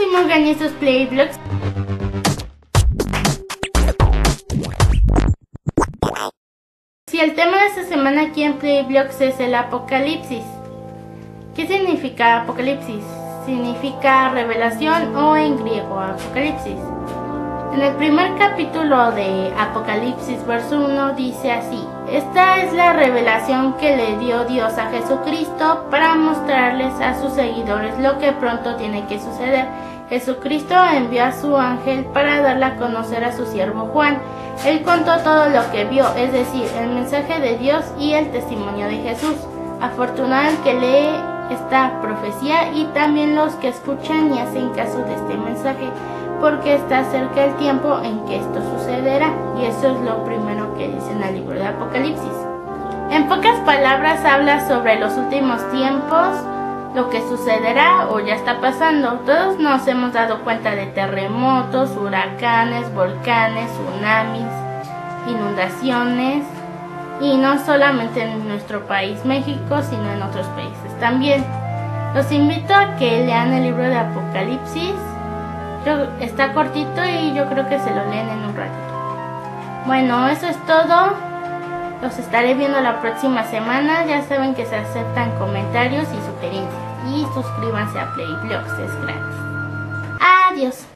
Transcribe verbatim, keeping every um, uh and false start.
soy Morgan y estos Playblogs. Si el tema de esta semana aquí en Playblogs es el apocalipsis. ¿Qué significa apocalipsis? Significa revelación o en griego apocalipsis. En el primer capítulo de Apocalipsis, verso uno, dice así: esta es la revelación que le dio Dios a Jesucristo para mostrarles a sus seguidores lo que pronto tiene que suceder. Jesucristo envió a su ángel para darle a conocer a su siervo Juan. Él contó todo lo que vio, es decir, el mensaje de Dios y el testimonio de Jesús. Afortunado el que lee esta profecía y también los que escuchan y hacen caso de este mensaje, porque está cerca el tiempo en que esto sucederá, y eso es lo primero que dice en el libro de Apocalipsis. En pocas palabras habla sobre los últimos tiempos, lo que sucederá o ya está pasando. Todos nos hemos dado cuenta de terremotos, huracanes, volcanes, tsunamis, inundaciones, y no solamente en nuestro país México, sino en otros países también. Los invito a que lean el libro de Apocalipsis. Yo, está cortito y yo creo que se lo leen en un ratito. Bueno, eso es todo. Los estaré viendo la próxima semana. Ya saben que se aceptan comentarios y sugerencias. Y suscríbanse a Playblogs, es gratis. Adiós.